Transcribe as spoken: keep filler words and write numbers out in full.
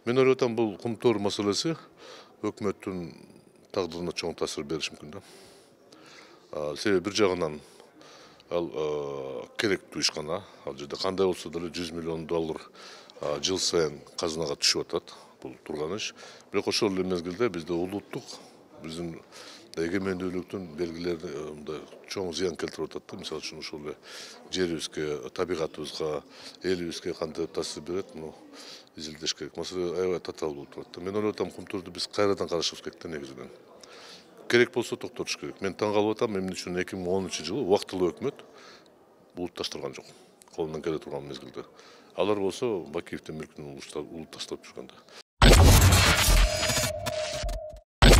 Мен ойлоп атам, бул кумтор маселеси өкмөттүн тагдырына чоң таасир бериши мүмкүн да. Себеби бир жагынан ал керектүү ишкана. Ал жерде кандай болсо деле жүз миллион доллар жыл сайын казынага түшүп атат. Бул турган иш. Бирок ошол эле мезгилде бизде улуттук биздин эгемендүүлүктүн белгилери мындай чоң зыян келтирип атат да. Мисалы үчүн ушул эле жерибизге, табигатыбызга, элибизге кандай таасир берет, муну изилдеш керек. Маселе аябай татаал болуп турат да. Мен ойлоп атам, кумтурду биз кайрадан карашыбыз керек да негизинен. Керек болсо токтотуш керек. Мен таң калып атам, эмне үчүн эки миң онунчу жылы убактылуу өкмөт улутташтырган жок. Колунан келе турган мезгилде. Алар болсо Бакиевдин мүлкүн улутташтырып жүргөн да.